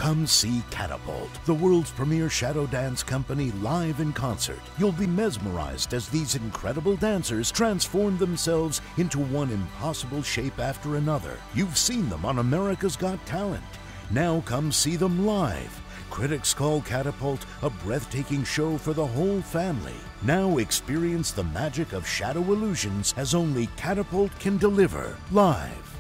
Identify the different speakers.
Speaker 1: Come see Catapult, the world's premier shadow dance company, live in concert. You'll be mesmerized as these incredible dancers transform themselves into one impossible shape after another. You've seen them on America's Got Talent. Now come see them live. Critics call Catapult a breathtaking show for the whole family. Now experience the magic of shadow illusions as only Catapult can deliver live.